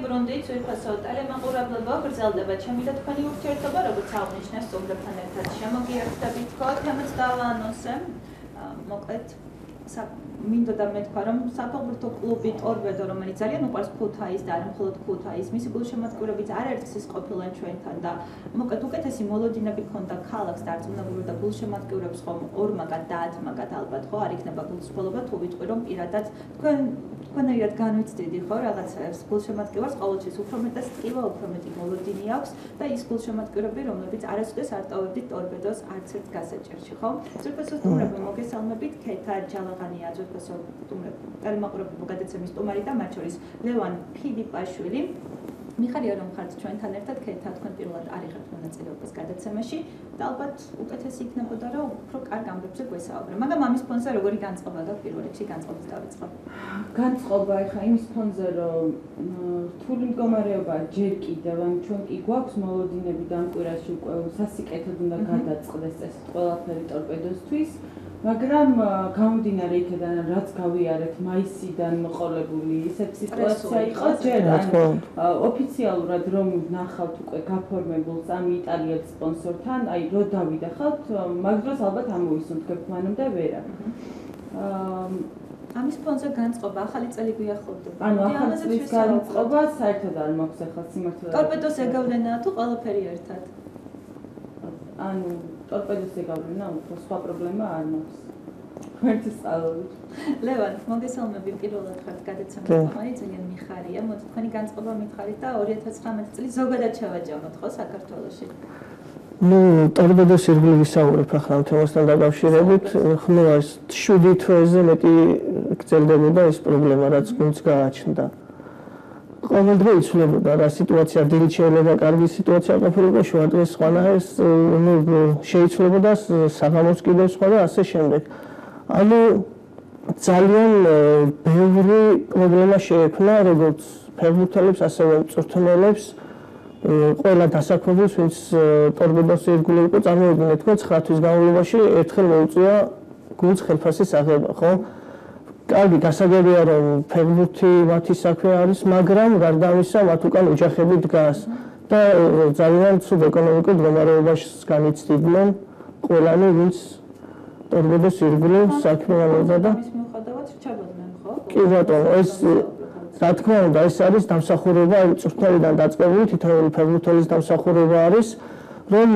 ბრუნდით, ძვირფასო ტელემაყურებლობა გრძელდება ჩემი და თქვენი ურთიერთობა, როგორც აღნიშნეს სტუმრებთან ერთად შემოგიერთდებით თქო, თემაც დავაანონსე, მოკლედ მინდოდა მეთქვა, რომ საფეხბურთო კლუბი ტორპედო, რომელიც ძალიან უყვარს ქუთაისს და არა მხოლოდ ქუთაისს, მისი გულშემატკივრებიც არაერთგზის ის ყოფილან ჩვენთან და მოკლედ უკეთესი მოლოდინები ჰქონდა ქალაქს დარწმუნებული და გულშემატკივრებს ხომ 2-მაგად და 10-მაგად ალბათ ხო არ იქნება გულწრფელობა თუ ვიტყვი რომ პირადად თქვენერად განვიცდიდი ხო რაღაცებს გულშემატკივარს ყოველთვის უფრო მეტად ტკივა უფრო მეტი მოლოდინი აქვს და ის გულშემატკივრები რომლებიც არასოდეს არ ტოვებდით ტორპედოს არც ერთ გასაჭირში ხო ძვირფასო სტუმრები მოგესალმებით ქეთა ჯალაღანია ძვირფასო ტელემაყურებლობა გადაცემის სტუმარი და მათ შორის ლევან ფილიპაშვილი მიხარია რომ ხართ ჩვენთან ერთად ქეთა თქვენ პირველად არ იღებთ მონაწილეობას გადაცემაში და ალბათ უკეთესი იქნებოდა რომ უფრო კარგ ამბებზე გვესაუბრა მაგრამ ამის ფონზე როგორი განწყობა გაქვთ პირველ რიგში განწყობას დავიწყოთ განწყობა ეხა იმის ფონზე რომ რთული მდგომარეობა ჯერ კიდევ ან ჩვენ კი გვაქვს მოლოდინები და ამ კვირაში უკვე სასიკეთოდ უნდა გადაწყდეს ეს ყველაფერი ტორპედოსთვის მაგრამ გამომდინარე იქიდან რაც გავიარეთ მაისიდან მოყოლებული ისეთ სიტუაცია იყო ჯერ ოფიციალურად რომ ნახავთ უკვე გაფორმებულს ამ იტალიელ სპონსორთან აი რო დავიდახავთ მაგ დროს ალბათ ამოვისუნთქებთ მანამდე ვერა ამის ფონზე განწყობა ახალი წელი გვიახლოვდება ანუ ახალი წლის განწყობა საერთოდ არ მაქვს ახლა სიმართლე ტორპედოს ეგავლენაა თუ ყველაფერი ერთად ანუ ტორპედოს ეგავლენა უფრო სხვა პრობლემა არ მაქვს ვერც სწავლობთ ლევან მოგესალმები პირველად ხართ გადაცემის სტუმარი ძალიან მიხარია მოდი თქვენი განწყობა მითხარით და 2019 წლის ზოგადად შევაჯამოთ ხო საქართველოში ну ტორპედოს ირგვლივ ვისაუბრებ ახლა ამ თემასთან დაკავშირებით ხმა ეს 7 თვეზე მეტი გრძელდებოდა ეს პრობლემა რაც გუნდს გააჩნდა ყოველდღე იცვლებოდა რა სიტუაცია დილით შეიძლება კარგი სიტუაცია ყოფილიყო შუადღეს სხვანაირ შეიცვლებოდა საღამოს კიდევ სხვა და ასე შემდეგ ანუ ძალიან ბევრი პრობლემა შეექმნა როგორც ფეხბურთელებს ასევე მწვრთნელებს ყველა დასაქმებულს ვინც ტორპედოს ირგვლივ იყო წარმოიდგინეთ თქვენ 9 თვის განმავლობაში ერთხელ მოუწია გუნდს ხელფასის აღება ხო კარგი გასაგებია რომ ფეხბურთი მათი საქმე არის მაგრამ გარდა ამისა მათ უკან ოჯახები დგას და ძალიან ცუდ ეკონომიკურ მდგომარეობაში განიცდიდნენ ყველანი ვინც ტორპედოს ირგვლივ საქმიანობდა და ამის მიუხედავად რჩებოდნენ ხო კი ბატონო ეს რა თქმა უნდა ეს არის დამსახურება მწვრთნელიდან დაწყებული თითოეული ფეხბურთელის დამსახურება არის რომ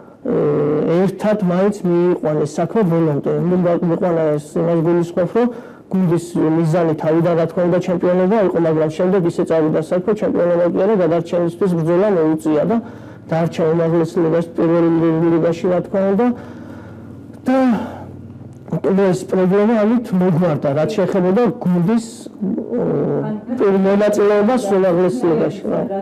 ერთად მაინც მიიყვანეს საქმე ბოლომდე მიყვანა ეს იმას გულისხმობ რომ გუნდის მიზანი თავიდან რა თქმა უნდა ჩემპიონობა იყო მაგრამ შემდეგ ისე წავიდა საქმე ჩემპიონობა კი არა გადარჩენისთვის ბრძოლა მოუწია და დარჩა უმაღლეს ლიგაში პირველ ლიგაში რა თქმა უნდა და ეს პრობლემა ამით მოგვარდა რაც შეეხებოდა გუნდის მონაწილეობას უმაღლეს ლიგაში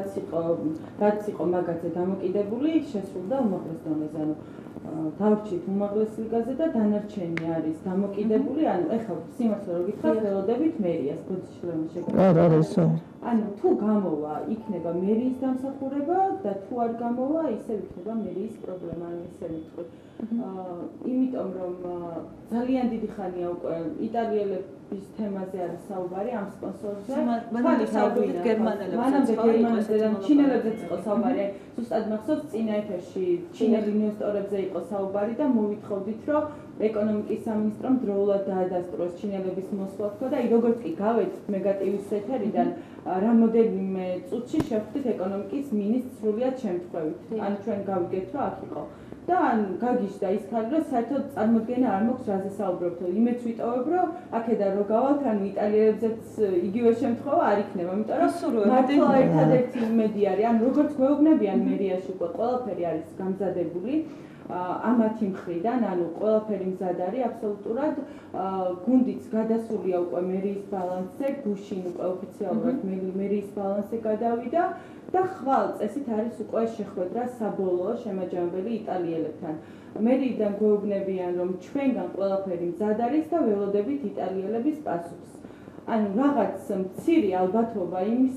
რაც იყო მაგაზე დამოკიდებული შესრულდა უმაღლეს დონეზე ანუ დავრჩით უმაღლეს ლიგაზე და დანარჩენი არის დამოკიდებული ანუ ეხლა სიმართლე რო გითხრათ ველოდებით მერიას ბოდიშლემ შეგა რა ისე ანუ თუ გამოვა იქნება მერიის დამსახურება და თუ არ გამოვა ისევ იქნება მერიის პრობლემა ანუ ისე ვიტყვი იმიტომ რომ ძალიან დიდი ხანია უკვე იტალიელების თემაზე არის საუბარი ამ სპონსორზე მანამდე საუბრობთ გერმანელებზე და ჩინელებზეც იყო საუბარი ზუსტად მახსოვს წინა ეთერში ჩინელი ინვესტორებზე იყო საუბარი და მოვითხოვდით რომ ეკონომიკის სამინისტრომ დროულად დაადასტუროს ჩინელების მოსვლა თქო და როგორც კი გავედით მეგატივის ეთერიდან რამოდენიმე წუთში შევხვდით ეკონომიკის მინისტრს სრულიად შემთხვევით ანუ ჩვენ გავიგეთ რომ აქ იყო და ან გაგიჟდა ის ხალი რომ საერთოდ წარმოდგენა არ მაქვს რაზე საუბრობთ იმეც ვიტოვებ რომ აქედან რო გავალთ ანუ იტალიელებზეც იგივე შემთხვევა არ იქნება იმიტომ რომ მართლა ერთადერთი იმედი არის ან როგორც გვეუბნებიან მერიაში უკვე ყველაფერი არის გამზადებული ამათი მხრიდან ანუ ყველაფერი მზად არის აბსოლუტურად გუნდიც გადასულია უკვე მერიის ბალანსზე გუშინ უკვე ოფიციალურად მერიის ბალანსზე გადავიდა და ხვალ წესით არის უკვე შეხვედრა საბოლოო შემაჯამებელი იტალიელებთან მერიიდან გვეუბნებიან რომ ჩვენგან ყველაფერი მზად არის და ველოდებით იტალიელების პასუხს ანუ რაღაც მცირე ალბათობა იმის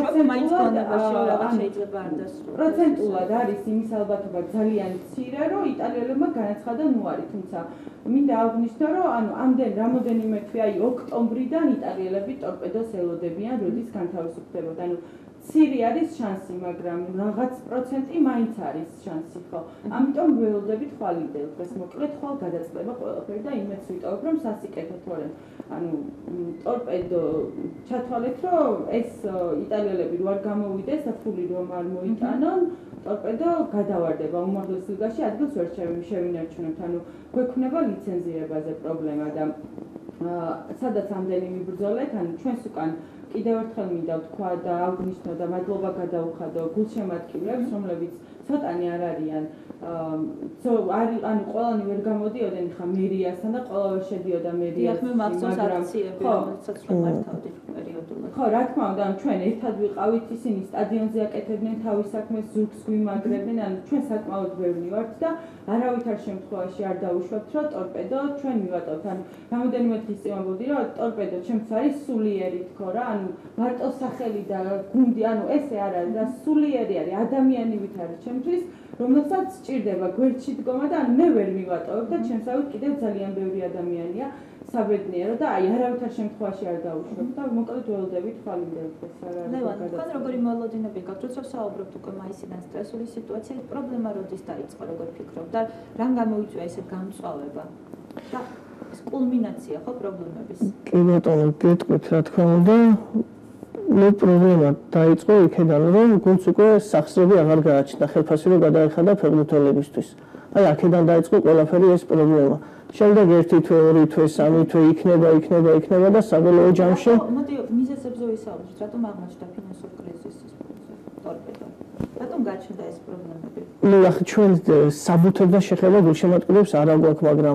პროცენტულად არის იმის ალბათობა ძალიან მცირე რომ იტალიელებმა განაცხადა ნუ არის თუმცა მინდა აღვნიშნო რომ ანუ ამდენ რამოდენიმე თვე აი ოქტომბრიდან იტალიელები ტორპედოს ელოდებიან როდის განთავისუფლდებოდა ანუ ცივი არის შანსი, მაგრამ რაღაც პროცენტი მაინც არის შანსი, ხო? ამიტომ ველოდებით ხვალინდელ დღეს მოკლედ ხვალ გადაწყდება ყველაფერი და იმედს ვიტოვებ, რომ სასიკეთო თორემ ანუ ტორპედო ჩათვალეთ, რომ ეს იტალიელები რო არ გამოვიდეს, ფული რომ არ მოიტანონ, ტორპედო გადავარდება უმაღლეს ლიგაში, ადგილს ვერ შევინარჩუნებთ, ანუ გვექნება ლიცენზირებაზე პრობლემა და სადაც ამდენი მიბრძოლეთ, ანუ ჩვენს უკან კიდევ ერთხელ მინდა ვთქვა და აღვნიშნო და მადლობა გადაუხადო გულშემატკივრებს, რომლებიც ცოტანი არ არიან ანუ ყველანი ვერ გამოდიოდნენ ხა მერიასთან და ყველა ვერ შედიოდა მერიას, მაგრამ რომელსაც რომ მართავდით პერიოდულად. ხო, რა თქმა უნდა, ჩვენ ერთად ვიყავით, ისინი სტადიონზე აკეთებდნენ თავის საქმეს, ზურგს გვიმაგრებდნენ, ანუ ჩვენ საკმაოდ ბევრი ვართ და არავითარ შემთხვევაში არ დავუშვებთ, რომ ტორპედო ჩვენ მივატოვთ. ანუ რამოდენიმე დღის წინ ვამბობდი, რომ ტორპედო ჩემთვის არის სულიერი თქო რა, ანუ მარტო სახელი და გუნდი, ანუ ესე არ არის და სულიერი არის, ადამიანივით არის ჩემთვის, რომელსაც სჭირდება გვერდში დგომა და ანუ მე ვერ მივატოვებ და ჩემსავით კიდევ ძალიან ბევრი ადამიანია საბედნიერო და აი არავითარ შემთხვევაში არ დავუშვებ და მოკლედ ველოდებით ხვალინდელ დღეს რა არის. ლევან, თქვენ როგორი მოლოდინები გაქვთ, როცა საუბრობთ უკვე მაისიდან სტრესული სიტუაცია, პრობლემა როდის დაიწყო, როგორ ფიქრობთ და რამ გამოიწვია ესე გამწვავება? და ეს კულმინაცია ხო პრობლემების? კი ბატონო, გეტყვით რა თქმა უნდა. პრობლემა დაიწყო იქიდან, რომ გუნდს უკვე სახსრები აღარ გააჩნდა, ხელფასი რო გადაეხადა ფეხბურთელებისთვის. აი აქედან დაიწყო ყველაფერი ეს პრობლემა. შემდეგ ერთი თვე, ორი თვე, სამი თვე იქნება და საბოლოო ჯამში მოდი მიზეზებზე ვისაუბროთ, რატომ აღმოჩნდა ფინანსური კრიზისი ტორპედო? რატომ გაჩნდა ეს პრობლემები? ნუ ახლა ჩვენ საბუთებდა შეხება გულშემატკივრებს არ აგვაქვს, მაგრამ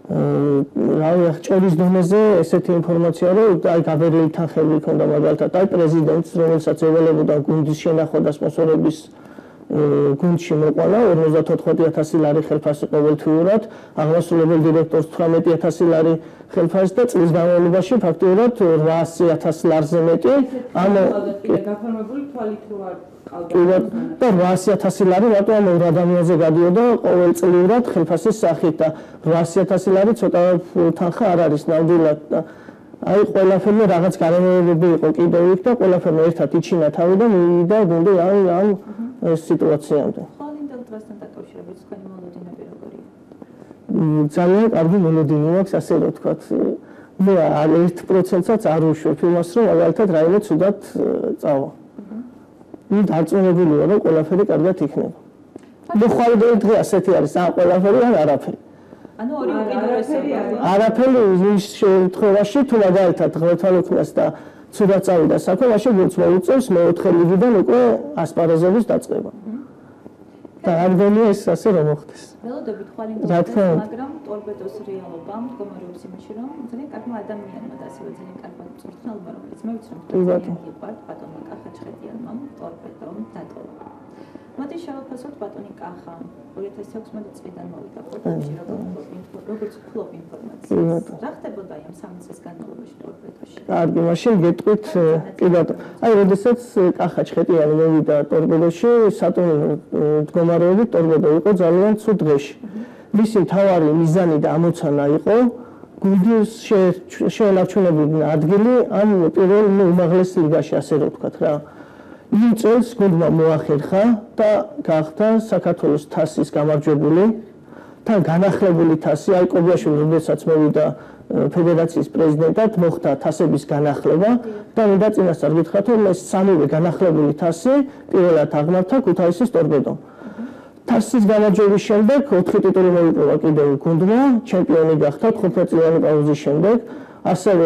რავი, ჭერის დონეზე ესეთი ინფორმაცია, რომ აი გაბერლითან ხელი ქონდა მაგალითად, აი პრეზიდენტს, რომელსაც ეველებოდა გუნდის შენახვა და სპონსორების გუნდში მოყალა 54,000 ლარი ხელფასი ყოველთვიურად, აღმასრულებელ დირექტორს 18,000 ლარი ხელფასი და წლის განმავლობაში ფაქტიურად 800,000 ლარზე მეტი, ანუ გაფორმებული თვალით რო არ და 800,000 ლარი რატო ამ ორ ადამიანზე გადიოდა ყოველწლიურად ხელფასის სახით და 800,000 ლარი ცოტა თანხა არ არის ნამდვილად და აი ყველაფერმა რაღაც გარემოებები იყო კიდევ იქ და ყველაფერმა ერთად იჩინა თავი და მივიდა გუნდი ამ სიტუაციამდე. ხვალინდელ დღესთან დაკავშირებით თქვენი მოლოდინები როგორია? ძალიან კარგი მოლოდინი მაქვს, ასე რომ ვთქვათ. მე 1%-საც არ უშვებ იმას, რომ მაგალითად რაიმე ცუდად წავა. დარწმუნებული ვარ, რომ ყველაფერი კარგად იქნება. ხვალინდელი დღე ასეთი არის, ან ყველაფერი ან არაფერი. ანუ ორი უკიდურესია. არაფერი ის შემთხვევაში თუ მაგალითად ღმერთთან უქმნას და ცუდად წავიდა საქმე, მაშინ გუნდს მოუწევს მეოთხე ლიგიდან უკვე ასპარეზობის დაწყება. და რამდენია ეს ასე რომ მოხდეს. ველოდებით ხვალინდელ დღეს, მაგრამ ტორპედოს რეალობა მდგომარეობს იმაში, რომ ძალიან კარგმა ადამიანმა და ასევე ძალიან კარგმა მწვრთნელმა, რომელიც მე ვიცი, რომ იყავთ ბატონმა კახაჩხეტიანმა ტორპედომ დატოვა. მოდი შევაფასოთ ბატონი კახა 2016 წლიდან მოვიდა პროფესიაში როგორც ფლოპ ინფორმაციას. რა ხდებოდა ამ 3 წლის განმავლობაში ტორპედოში? კარგი, მაშინ გეტყვით კი ბატონო. აი, როდესაც კახაჩხეტიანი მოვიდა ტორპედოში, სატურნირო მდგომარეობით ტორპედო იყო ძალიან ცუდ დღეში. მისი მთავარი მიზანი და ამოცანა იყო გუნდის შეენარჩუნებინა ადგილი ამ პირველ უმაღლეს ლიგაში, ასე რომ ვთქვათ რა. იმ წელს გუნდმა მოახერხა და გახდა საქართველოს თასის გამარჯვებული, თან განახლებული თასი, აი კობიაშვილი როდესაც მოვიდა ფედერაციის პრეზიდენტად, მოხდა თასების განახლება და მინდა წინასწარ გითხრათ, რომ ეს სამივე განახლებული თასი პირველად აღმართა ქუთაისის ტორპედომ. თასის გამარჯვების შემდეგ 4 ტიტული მოიპოვა კიდევ გუნდმა, ჩემპიონი გახდა 15 წლიანი პაუზის შემდეგ, ასევე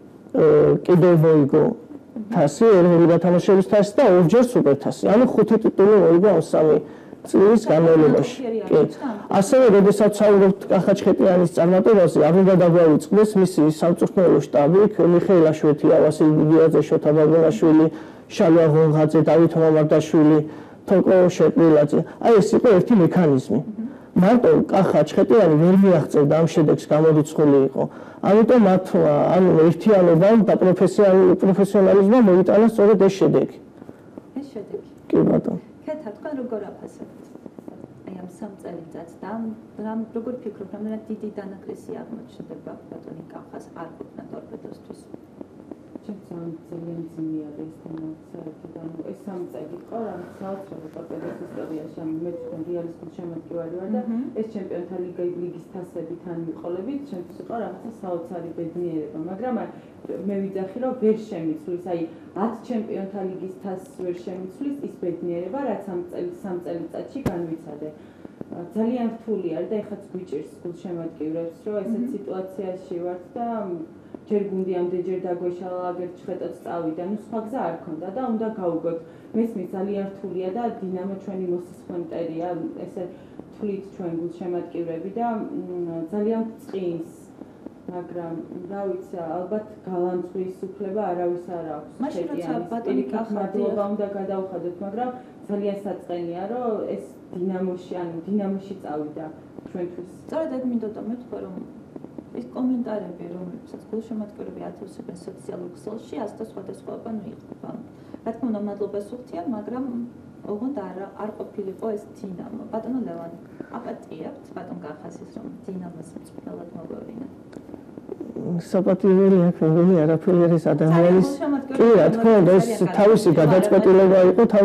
კიდევ მოიგო თასი, ეროვნული გათამაშების თასი და ორჯერ სუპერთასი. ანუ 5 ტიტული მოიგო ამ 3 წლის განმავლობაში. ასევე, როდესაც საუბრობთ კახაჩხეტიანის წარმატებაზე, არ უნდა დაგვავიწყდეს მისი სამწვრთნელო შტაბი, მიხეილ აშუეთია, ვასილ გიგიაძე, შოთა ბაბუაშვილი, შალვა ღონღაძე, დავით მამარდაშვილი, თოკო შეპრილაძე. აი ეს იყო ერთი მექანიზმი. მარტო კახაჩხეტიანი ვერ მიაღწევდა ამ შედეგს გამორიცხული იყო. ამიტომ მათ ანუ ერთიანობამ და პროფესიონალიზმმა მოიტანა სწორედ ეს შედეგი. ეს შედეგი. კი ბატონო. ქეთა, თქვენ როგორ აფასებთ? აი ამ 3 წელიწადს და რამ როგორ ფიქრობთ, რამდენად დიდი დანაკლისი აღმოჩნდება ბატონი კახას არ ყოფნა ტორპედოსთვის? ძალიან ძალიან ძნელი არის თემა საერთოდ. ანუ ეს სამი წელი იყო, რამაც საოცრად ტორპედოს ისტორიაში, ანუ მე თვითონ რეალის გულშემატკივარი ვარ და ეს ჩემპიონთა ლიგის თასებით ან მიყოლებით, ჩემთვის იყო რაღაცა საოცარი ბედნიერება, მაგრამ მე ვიძახი, რომ ვერ შემიცვლის, აი 10 ჩემპიონთა ლიგის თასს ვერ შემიცვლის ის ბედნიერება, რაც სამ წელიწადში განვიცადე. ძალიან რთული არის და ეხაც გვიჭირს გულშემატკივრებს, რომ ესეთ სიტუაციაში ვართ და ჯერ გუნდი ამდენჯერ დაგვეშალა, აგერ ჩხეტოც წავიდა, ნუ სხვა გზა არ ქონდა და უნდა გავუგოთ. მესმის ძალიან რთულია და დინამო ჩვენი მოსისხლე მტერია, ესე თვლით ჩვენ გულშემატკივრები და ძალიან წინს, მაგრამ რა ვიცი, ალბათ გალანძღვის უფლება არავის არ აქვს. მაშინ როცა ბატონი მადლობა უნდა გადავხადოთ, მაგრამ ძალიან საწყენია, რომ ეს დინამოში წავიდა ჩვენთვის. სწორედ ეგ მინდოდა მეთქვა, რომ ეს კომენტარები, რომლებსაც გულშემატკივრები ათვისებენ სოციალურ ქსელში, ასთა სხვადასხვაობა მიიღება. რა თქმა უნდა, მადლობას ვუხდიან, მაგრამ ოღონდ არ ყოფილიყო ეს დინამო. ბატონო ლევანი, აპატიებთ ბატონ კახასის, რომ დინამოს მწვრთნელად მოგვევინა. საპატიოური აქ მეგონი არაფერი არის ადამიანის. კი, რა თქმა უნდა, ეს თავისი გადაწყვეტილება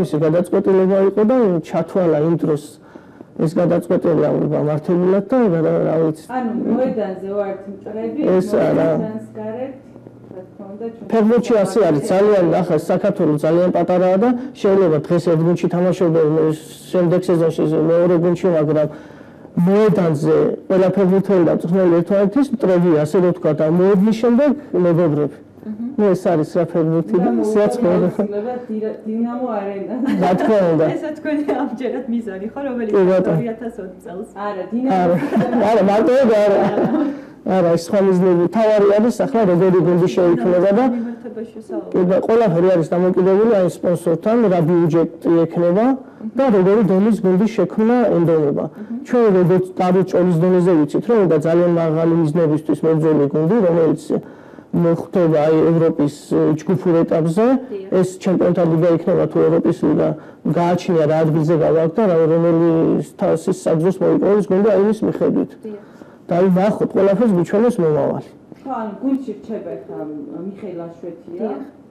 იყო და ჩათვალა იმ დროს ეს გადაწყვეტილი აღება მართებულად და რა ვიცი. ანუ მოედანზე ვართ მტრები, ეს არა. განსგარეთ, რა თქმა უნდა, ფეხბურთში ასე არის, ძალიან ახლა საქართველოს ძალიან პატარაა და შეიძლება დღეს ერთ გუნდში თამაშობენ, შემდეგ სეზონში მეორე გუნდში, მაგრამ მოედანზე ყველა ფეხბურთელი და მწვრთნელი ერთმანეთის მტრებია, ასე რომ თქვა და მოედნის შემდეგ მეგობრები. ეს არის რა ფეხბურთი და სიაწყლე. დინამო არენა. რა თქმა უნდა. ესა თქვენი ამჯერად მიზანი ხო, რომელიც 2020 წელს. არა, დინამო. არა, მარტო ეგ არა. არა, ეს სხვა მიზნები თავარი არის, ახლა როგორი გუნდი შეიქმნება და ყველაფერი არის დამოკიდებული აი სპონსორთან, რა ბიუჯეტი ექნება და როგორი დონის გუნდის შექმნა ენდონება. ჩვენ როგორც დაბჭოლის დონეზე ვიცით, რომ და ძალიან მაღალი მიზნებისთვის მებრძოლი გუნდი, რომელიც მოხდება აი ევროპის ჯგუფურ ეტაპზე, ეს ჩემპიონთა ლიგა იქნება თუ ევროპის ლიგა, გააჩნია რა ადგილზე გავაქვს და რომელი თასის საბრძოლოს მოიპოვოს გუნდი აი ის მიხედვით. და აი ნახოთ, ყველაფერს მიჩვენოს მომავალი. ხო, ანუ გუნდში რჩება ხა მიხეილ აშვეთია.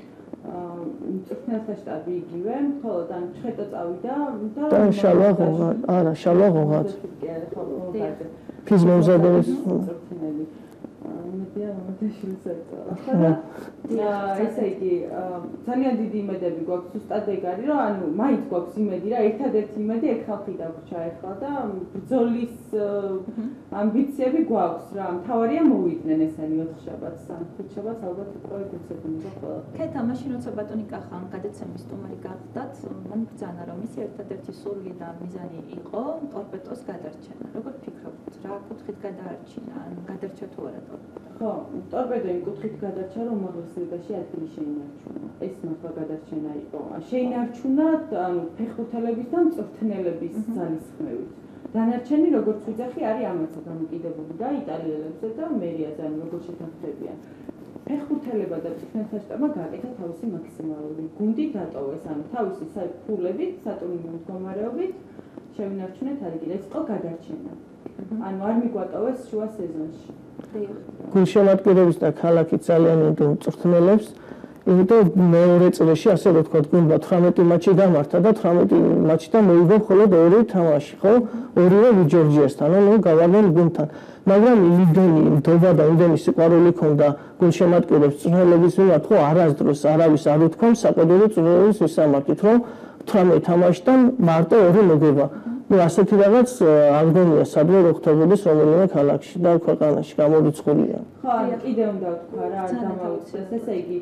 მწვრთნელთა შტაბი იგივე, ხოლო და ჩხეტო წავიდა და შალვა ღოღა, არა, შალვა ღოღაც. ფიზმომზადების მწვრთნელი. მედია მომდეშილს ეწოლა. ესე იგი, ძალიან დიდი იმედები გვაქვს ზუსტად ეგ არის, რომ ანუ მაინც გვაქვს იმედი რა, ერთადერთი იმედი ეგ ხალხი დაგვრჩა ახლა და ბრძოლის ამბიციები გვაქვს რა. მთავარია მოვიდნენ ესენი 4 შაბათს, 5 შაბათს ალბათ პროექტებია ყველა. ქეთა მაშინ როცა ბატონი კახა გადაცემის სტუმარი გახდათ, მან ბრძანა რომ ის ერთადერთი სურვილი და მიზანი იყო ტორპედოს გადარჩენა. როგორ ფიქრობთ, რა კუთხით გადაარჩინა, ან გადარჩა თუ არა ტორპედო? ხო, ტორპედო იმ კუთხით გადარჩა, რომ უმაღლეს ლიგაში ადგილი შეინარჩუნა. ეს მართლა გადარჩენა იყო. შეინარჩუნა, ანუ ფეხბურთელების და მწვრთნელების ძალისხმევით. დანარჩენი, როგორც ვიძახი, არის ამაცა დამოკიდებული და იტალიელებზე და მერიაზე, ანუ როგორ შეთანხმდებიან. ფეხბურთელება და მწვრთნელთა შტაბმა გააკეთა თავისი მაქსიმალური გუნდი დატოვეს, ანუ თავისი ფულებით, სატურნირო მდგომარეობით შევინარჩუნეთ ადგილი. ეს იყო გადარჩენა. ანუ არ მიგვატოვეს შუა სეზონში. გულშემატკივრების და ქალაქით ძალიან უნდა მწვრთნელებს, იმიტომ მეორე წრეში ასე რომ ვთქვათ, გუნდმა 18 მატჩი გამართა და 18 მატჩიდან მოიგო მხოლოდ 2 თამაში, ხო? ორივე ვიჯორჯიასთან, ანუ გავარდნენ გუნდთან. მაგრამ იმდენი ნდობა და იმდენი სიყვარული ქონდა გულშემატკივრებს მწვრთნელების მიმართ, ხო, არასდროს არავის არ უთქვა საყოველთაო წვრთნელის მისამართით, რომ 18 თამაშიდან მარტო 2 მოგება. ну ასეთი რაღაც აღდგენია სადმე რო ხდებოდეს რომელიმე ქალაქში და ქვეყანაში გამორიცხულია. ხო, კიდე უნდა ვთქვა რა, არ დამაუცეს, ესე იგი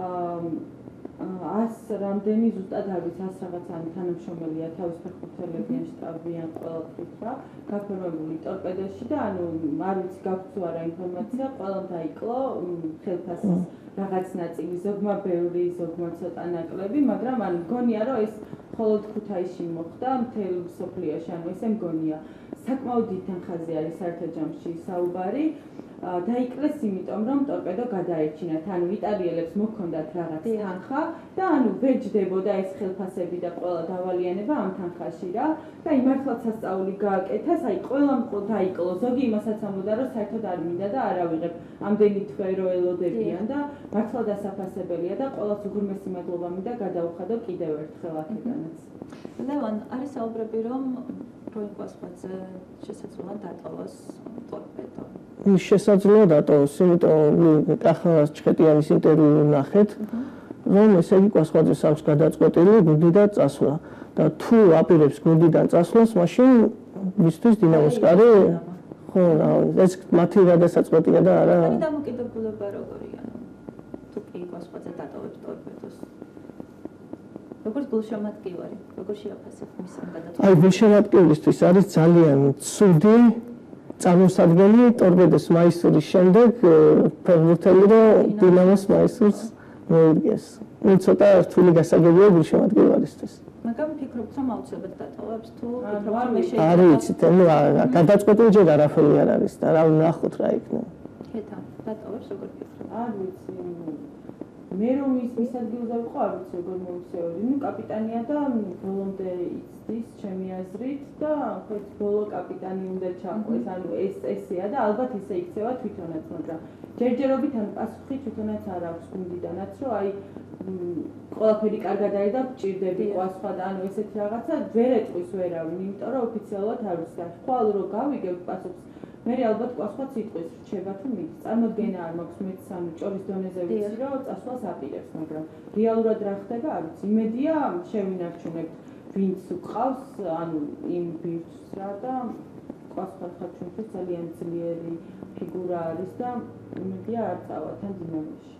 100 რამდენი ზუსტად არის 100 რაღაც ამ თანამშრომელია თავის ფეხბურთელებიან შტაბიან ყველაფრით რა, გაფორმებული ტორპედოში და ანუ არ ვიცი გაქვთ თუ არა ინფორმაცია, ყველამ დაიკლო ხელფასის რაღაც ნაწილი, ზოგმა ბევრი, ზოგმა ცოტა ნაკლები, მაგრამ ანუ მგონია რომ ეს მხოლოდ ქუთაისში მოხდა მთელ სოფლიოში, ანუ ესე მგონია. საკმაოდ დიდ თანხაზე არის საერთო ჯამში საუბარი. დაიკლეს იმიტომ, რომ ტორპედო გადაეჩინათ, ანუ იტალიელებს მოჰქონდათ რაღაც თანხა და ანუ ვეჯდებოდა ეს ხელფასები და ყველა დავალიანება ამ თანხაში რა და იმართლაც სასწაული გააკეთა, აი ყველამ დაიკლო, ზოგი იმასაც ამბობდა, რომ საერთოდ არ მინდა და არ ავიღებ, ამდენი თვე რო ელოდებიან და მართლა დასაფასებელია და ყველას უღრმესი მადლობა მინდა გადაუხადო კიდევ ერთხელ აქედანაც. ლევან, არის საუბრები, რომ როინ კვასხვაძე შესაძლოა დატოვოს ტორპედო. შესაძლოა დატოვოს, იმიტომ კახალას ჩხეტიანის ინტერვიუ ნახეთ, რომ ესე იგი კვასხვაძეს აქვს გადაწყვეტილი გუნდი და წასვლა და თუ აპირებს გუნდიდან წასვლას, მაშინ მისთვის დინამოს კარი ხო, ეს მათი გადასაწყვეტია და არა. ანუ დამოკიდებულება როგორია? თუ კი კვასხვაძე დატოვებს ტორპედოს. როგორც გულშემატკივარი, როგორ შეაფასებ მის ამ გადაწყვეტილებას? აი, გულშემატკივრისთვის არის ძალიან ცუდი წარმოსადგენი ტორპედოს მაისურის შემდეგ ფეხბურთელი და დინამოს მაისურს მოიგეს. ცოტა რთული გასაგებია გულშემატკივარისთვის. მაგრამ ფიქრობთ, რომ აუცილებლად დატოვებს თუ არ ვიცით, გადაწყვეტილი ჯერ არაფერი არ არის და რა ვნახოთ რა იქნება. ქეთა, დატოვებს როგორ ფიქრობ? არ ვიცი. მე რომ ის ადგილზე ვიყო, არ ვიცი როგორ მოვიცეოდი. ნუ კაპიტანია და ბოლომდე იცდის ჩემი აზრით და ხო ბოლო კაპიტანი უნდა ჩაყვეს. ანუ ესეა და ალბათ ისე იქცევა თვითონაც, მაგრამ ჯერჯერობით ან პასუხი თვითონაც არ აქვს გუნდიდანაც, რომ აი ყველაფერი კარგად არის და ჭირდები ყვასხვა და ანუ ესეთი რაღაცა ვერ ეტყვის ვერავინ, იმიტომ რომ ოფიციალურად არ ვიცი. ხვალ რო გავიგებ პასუხს მე ალბათ ყვასხვაც იტყვის რჩება თუ მიდის. წარმოდგენა არ მაქვს მეც ანუ ჭორის დონეზე ვიცი რომ წასვლას აპირებს, მაგრამ რეალურად რა ხდება არ ვიცი. იმედია შევინარჩუნებთ ვინც უყავს ანუ იმ ბირთს რა და ყვასხვა ხაჩუნთვის ძალიან ძლიერი ფიგურა არის და იმედია არ წავა თან დინამოში.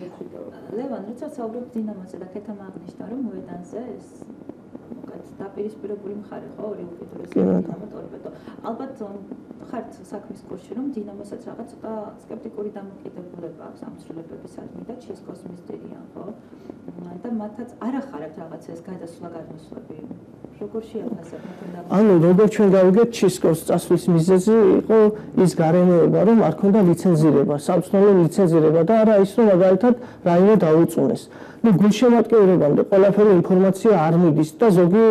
ლევან, როცა საუბრობ დინამოზე და ქეთამ აღნიშნა რომ მოედანზე ეს უკეთ დაპირისპირებული მხარე ხო ორი უკიდურესი დინამო ტორპედო. ალბათ ხართ საქმის კურსში რომ დინამოსაც რაღაც ცოტა სკეპტიკური დამოკიდებულება აქვს ამ ცვლილებებისადმი და ჩესკოს მისტერიან ხო? და მათაც არ ახარებთ რაღაცა ეს გადასვლა-გადმოსვლები. როგორ შეაფასებ მათ? ანუ როგორ ჩვენ გავიგეთ ჩისკოს წასვლის მიზეზი იყო ის გარემოება, რომ არ ქონდა ლიცენზირება, სამწნოლო ლიცენზირება და არა ის რომ მაგალითად რაიმე დაუწუნეს. ნუ გულშემატკივრებამდე ყველაფერი ინფორმაცია არ მიდის და ზოგი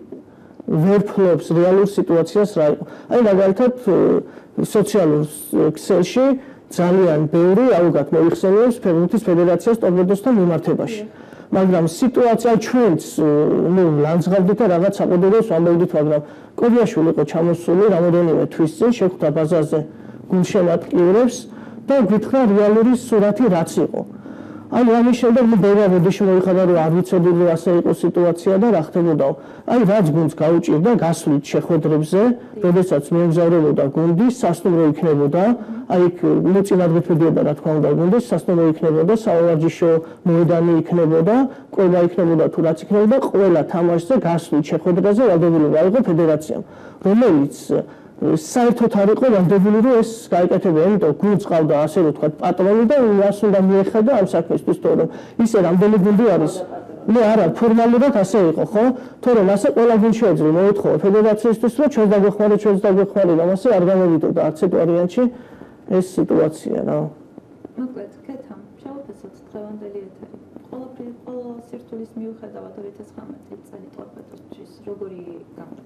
ვერ ფლობს რეალურ სიტუაციას რა იყო. აი მაგალითად სოციალურ ქსელში ძალიან ბევრი აუგათ მოიხსენიებს ფეხბურთის ფედერაციას ტორპედოსთან მიმართებაში. მაგრამ სიტუაცია ჩვენც ნუ ლანძღავდით და რაღაც საყურებლებს ვამბობდით, მაგრამ კობიაშვილი იყო ჩამოსული რამოდენიმე თვის წინ შეხვდა ბაზარზე გულშემატკივრებს და გითხრა რეალური სურათი რაც იყო. აი ამის შემდეგ მე ბევრი ბოდიში მოიხადა რომ არ ვიცოდი რომ ასე იყო სიტუაცია და რა ხდებოდაო. აი რაც გუნდს გაუჭირდა გასვლით შეხვედრებზე, როდესაც მიემგზავრებოდა გუნდი, სასტუმრო იქნებოდა, აი მოწინააღმდეგებოდა რა თქმა უნდა გუნდის, სასტუმრო იქნებოდა, საავადმყოფო მოედანი იქნებოდა, ყველა იქნებოდა თუ რაც იქნებოდა, ყველა თამაშზე გასვლით შეხვედრაზე ვალდებულება იყო ფედერაციამ, რომელიც საერთოდ არ იყო ვალდებული რომ ეს გაიკეთებინა, იმიტომ გუნდს ყავდა ასე რომ თქვა პატრონი და მას უნდა მიეხედა ამ საქმისთვის, თორემ ისე რამდენი გუნდი არის. მე არა, ფორმალურად ასე იყო, ხო? თორემ ასე ყველა გუნდში ეძლო მოეთხოვა ფედერაციისთვის რომ ჩვენს დაგვეხმარეთ და მასე არ გამოვიდოდა არც ერთ ვარიანტში ეს სიტუაცია რა. მოკლედ, ქეთამ, შევაფასოთ დღევანდელი ეთერი. ყოველ სირთულის მიუხედავად 2019 წელი ტორპედოსთვის როგორი გამოჩნდა?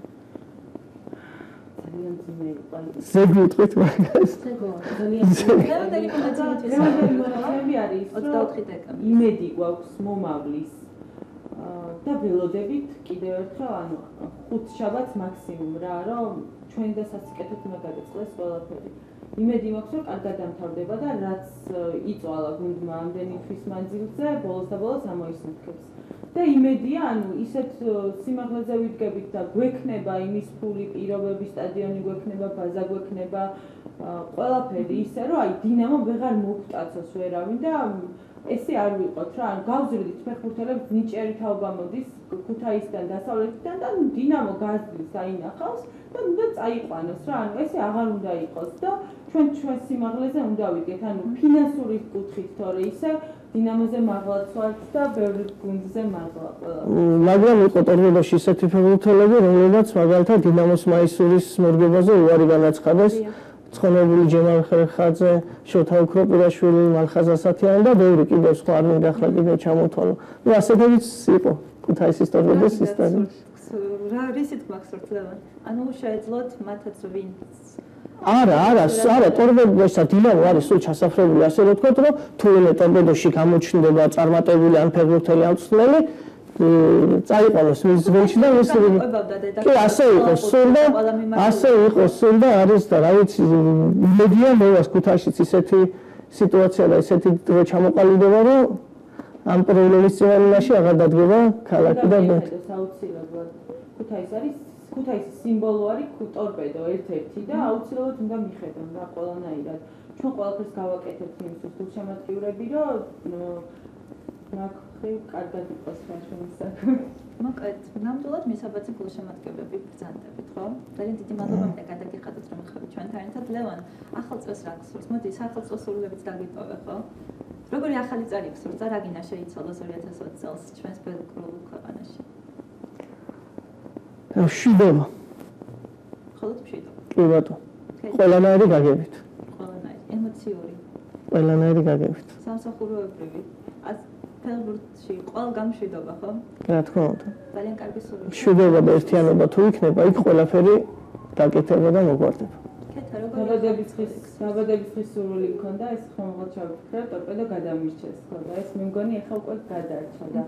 ზეგი უთხრით მაგას. დღევანდელი მონაცემები არის 24 დეკემბრი. იმედი გვაქვს მომავლის და ველოდებით კიდევ ერთხელ ანუ 5 შაბათს მაქსიმუმ რა რომ ჩვენ და სასიკეთოდ უნდა გადაწყდეს ყველაფერი. იმედი მაქვს რომ კარგად დამთავრდება და რაც იწვალა გუნდმა ამდენი თვის მანძილზე ბოლოს და ბოლოს ამოისმენქებს. და იმედია ანუ ისეთ სიმაღლეზე ვიდგებით და გვექნება იმის ფული, პირობები, სტადიონი გვექნება, ბაზა გვექნება, ყველაფერი ისე რომ აი დინამო ვეღარ მოგტაცოს ვერავინ და ესე არ ვიყოთ რა, ანუ გავზრდით ფეხბურთელებს ნიჭიერი თაობა მოდის ქუთაისიდან დასავლეთიდან და დინამო გაზრდის აინახავს და უნდა წაიყვანოს რა, ანუ ესე აღარ უნდა იყოს და ჩვენ სიმაღლეზე უნდა ვიდგეთ, ანუ ფინანსური კუთხით თორე ისე დინამოზე მაღლაც ვართ და ბევრი გუნდზე მაღლა ყველა. მაგრამ იყო ტორპედოში ისეთი ფეხბურთელები, რომლებიც მაგალითად დინამოს მაისურის მორგებაზე უარი განაცხადეს. ცხონებული ჯემალ ხერხაძე, შოთა უქროპირაშვილი, მალხაზ ასათიანი და ბევრი კიდევ სხვა არ მინდახლა კიდევ ჩამოთვალო. ნუ ასეთებიც იყო ქუთაისის ტორპედოს სისტემა. რა რისით მაქსორთ ლევან? ანუ შეეძლოთ მათაც ვინც არა, ტორპედოსა დინამო არის სულ ჩასაფრებული, ასე რომ ვთქვათ, რომ თუ ვინმე ტორპედოში გამოჩნდება წარმატებული ან ფეხბურთელი ან მწვრთნელი, წაიყვანოს მის ძველში და ის კი ასე იყოს სულ და არის და რა ვიცი მედია მოვას ქუთაისშიც ისეთი სიტუაცია და ისეთი დრო ჩამოყალიბდება რომ ამ პრობლემის წინაშე აღარ დადგება ქალაქი და აუცილებლად ქუთაისის სიმბოლო არის ტორპედო ერთ-ერთი და აუცილებლად უნდა მიხედონ რა ყველანაირად ჩვენ ყველაფერს გავაკეთებთ იმისთვის გულშემატკივრები რომ მაგხრივ კარგად იყოს ჩვენი საქმე. მოკლედ, ნამდვილად მისაბაძი გულშემატკივრები ბრძანდებით, ხო? ძალიან დიდი მადლობა მე გადაგიხადოთ რომ ხართ ჩვენთან ერთად. ლევან, ახალ წელს რა გსურს? მოდი, სახელმწიფო სრულებიც დაგიტოვე, ხო? როგორი ახალი წელი გსურს და რა გინდა შეიცვალოს 2020 წელს ჩვენს ბედნიერ ქვეყანაში? მშვიდობა. მხოლოდ მშვიდობა. კი ბატონო. ყველანაირი გაგებით. ყველანაირი, ემოციური. ყველანაირი გაგებით. სამსახუროებრივი. ფეხბურთში ყველგან მშვიდობა, ხო? რა თქმა უნდა. ძალიან კარგი სურვილი. მშვიდობა და ერთიანობა თუ იქნება, იქ ყველაფერი დაკეთება და მოგვარდება. კეთა, როგორ დაბადების დღის სურვილი მქონდა, ეს ხომღოთ ჩავიფიქრე, ტორპედო გადამირჩეს, ხო და ეს მე მგონი ახლა უკვე გადარჩა და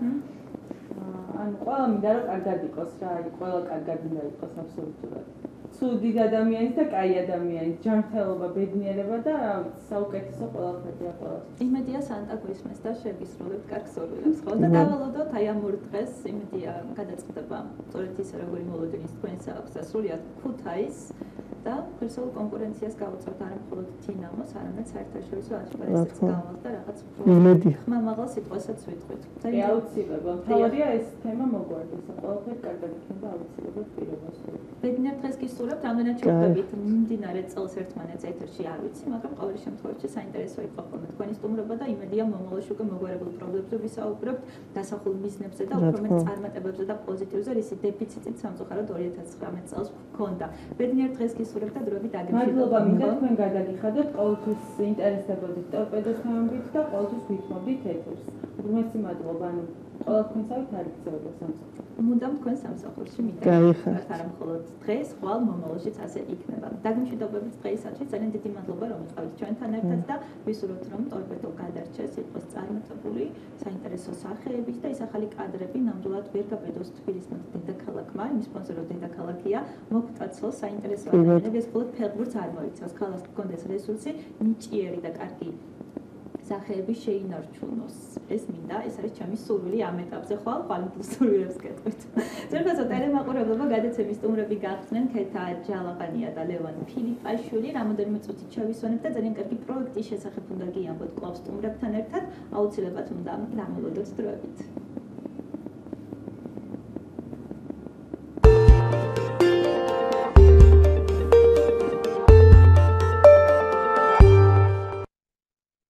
ანუ ყველა მინდა რომ კარგად იყოს რა, ყველა კარგად უნდა იყოს აბსოლუტურად. ცუდი ადამიანის და კაი ადამიანის ჯანმრთელობა, ბედნიერება და საუკეთესო ყველაფერია ყველასთვის. იმედია სანტა გვისმეს და შეგისრულებთ კარგ სურვილებს, ხო? და დავალოდოთ აი ამ ორ დღეს, იმედია გადაწყდება სწორედ ისე როგორი მოლოდინის თქვენს აქვს და სრულიად ქუთაის და ფერსოულ კონკურენციას გავუწევთ არა მხოლოდ დინამოს, არამედ საერთაშორისო აშპარეზებს გამოს და რაღაც იმედი. მამაღალ სიტყვასაც ვიტყვით. აუცილებლად. თავარია ეს თემა მოგვარდეს, ყველაფერი კარგად იქნება აუცილებლად პირობას. ბედნიერ დღეს გისურვებთ, რამდენად შევხვდებით მიმდინარე წელს ერთმანეთს ეთერში, არ ვიცი, მაგრამ ყოველ შემთხვევაში საინტერესო იყო ხოლმე თქვენი სტუმრობა და იმედია მომავალში უკვე მოგვარებულ პრობლემებზე ვისაუბრებთ, დასახულ მიზნებზე და უფრო მეტ წარმატებებზე და პოზიტივზე, რისი დეფიციტით სამწუხაროდ 2019 წელს ჰქონდა. ბედნიერ დღეს გისურვებთ და დროებით დაგემშვიდობთ. მადლობა მინდა თქვენ გადაგიხადოთ, ყოველთვის ინტერესდებოდით ტორპედოს თემებით და ყოველთვის გვითმობდით ეთერს. უმეტი მადლობა, ანუ ყველა თქვენსავით არ იქცეოდა სამწუხაროდ. მუდამ თქვენ სამსახურში მინდა. არა მხოლოდ დღეს, ხვალ მომავალშიც ასე იქნება. დაგემშვიდობებით დღეისათვის, ძალიან დიდი მადლობა რომ იყავით ჩვენთან ერთად და ვისურვებთ რომ ტორპედო გადარჩეს, იყოს წარმატებული, საინტერესო სახეებით და ეს ახალი კადრები ნამდვილად ვერ გაბედოს თბილისმა დედაქალაქმა, იმის სპონსორო დედაქალაქია, მოგვწაცოს საინტერესო ადამიანები, ეს მხოლოდ ფეხბურთს არ მოიცავს, ქალაქს გქონდეს რესურსი, ნიჭიერი და კარგი სახეები შეინარჩუნოს. ეს მინდა, ეს არის ჩემი სურვილი ამ ეტაპზე, ხვალ სურვილებს გეტყვით. ზოგადად ტელემაყურებლობა გადაცემის სტუმრები გახდნენ ქეთა ჯალაყანია და ლევან ფილიპაშვილი, რამოდენიმე წუთით შევისვენებთ და ძალიან კარგი პროექტის შესახებ უნდა გიამბოთ კვლავ სტუმრებთან ერთად, აუცილებლად უნდა დამოლოდოთ დროებით.